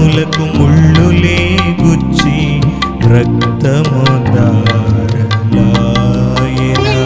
పాదములకు ముళ్ళులే గుచ్చి రక్తము దారలాయెనా.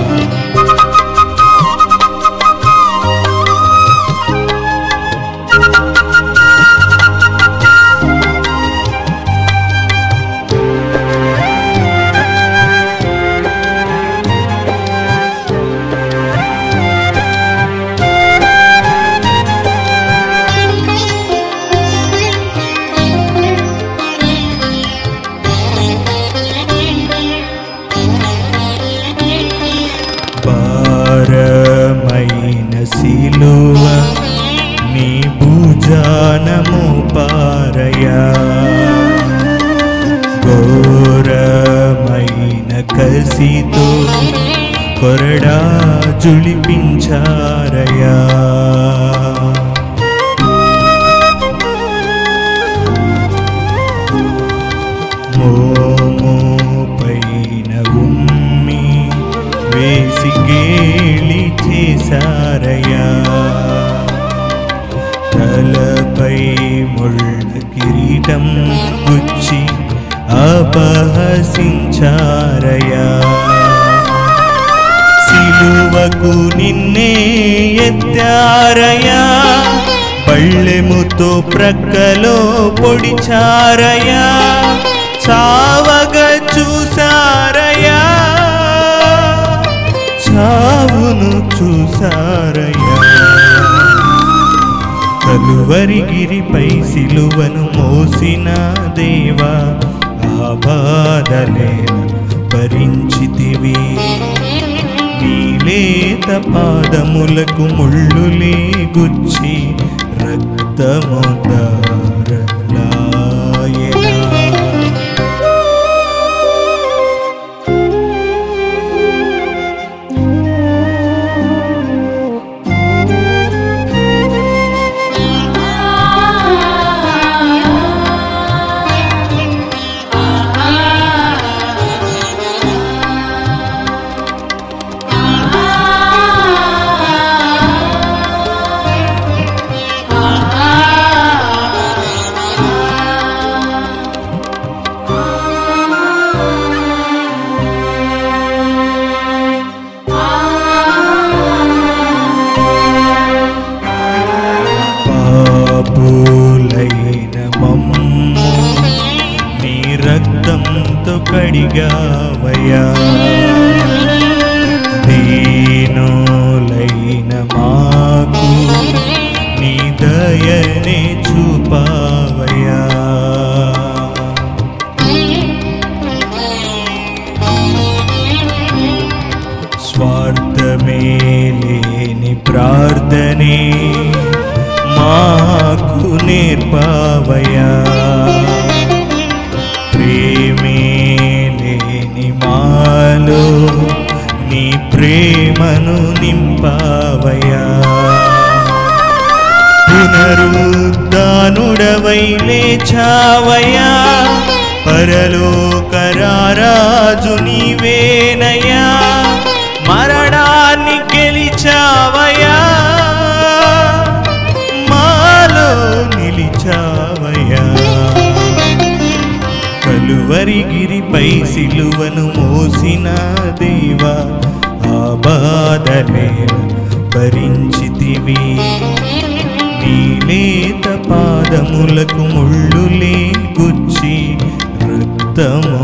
భారమైన సిలువ నీ భుజానము పారయా, ఘోరమైన కసితో కొరడా జుళిపించారయా. మోము పైన ఉమ్మి వేసి గేలి చేసారయా, తలపై ముళ్ళ కిరీటం గుచ్చి అపహసించారయా. సిలువకు నిన్నే ఎత్తారయా, పళ్ళెముతో ప్రక్కలో పొడిచారయా, చావగా చూసారయా, చావును చూసారయా. కలువరిగిరిపై సిలువను మోసిన దేవా, ఆ బాధలేను భరించితివి. నీలేత పాదములకు ముళ్ళులే గుచ్చి రక్తము దారలాయెనా. పాపులైన మమ్ము నీ రక్తంతో కడిగావయ్యా, దీనులైన మాకు నీ దయనే చూపావయ్యా. స్వార్థమే లేని ప్రార్థనే మాకు నేర్పావయ్యా, ప్రేమే లేని మాలో నీ ప్రేమను నింపావయ్యా. పునరుద్ధానుడవై లేచావయ్యా, పరలోక రారాజు నీవేనయ్యా, మరణాన్ని గెలిచావయ్యా, మాలో నిలిచావయ్యా. కలువరిగిరిపై సిలువను మోసిన దేవా, ఆ బాధలేను భరించితివి. నీలేత పాదములకు ముళ్ళులే గుచ్చి రక్తము